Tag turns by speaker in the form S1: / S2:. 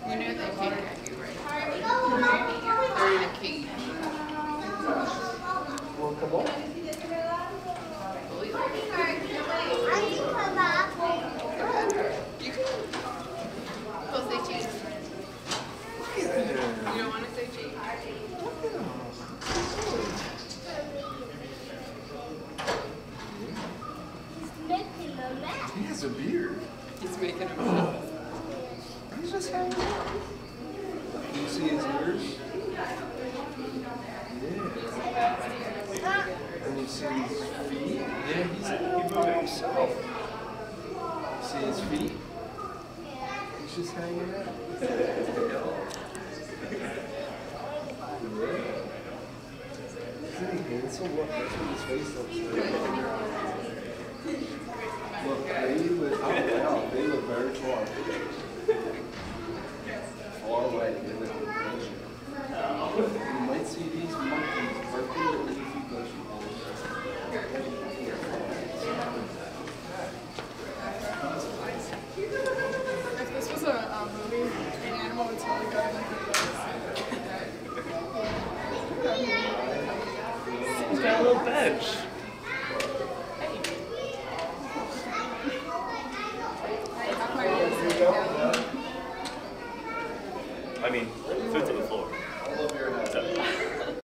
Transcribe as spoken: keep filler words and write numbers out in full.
S1: You know they can't get you, right? They're in a cage.
S2: Well, come on.
S1: Believe it. You can. Go say cheese. You don't want to say cheese?
S2: He has a beard.
S1: He's making a mess.
S2: He's just hanging out. Do you see his ears? Yeah. And you see his feet? Yeah, he's out by himself. See his feet? He's just hanging out. Isn't he handsome? Look, that's what his face looks like. Look, they live, oh wow, they live very far. Far away, they live in nature. You might see these monkeys working with leafy vegetables.
S1: If this was a um, movie, an animal would totally go in
S2: He's got a little bench.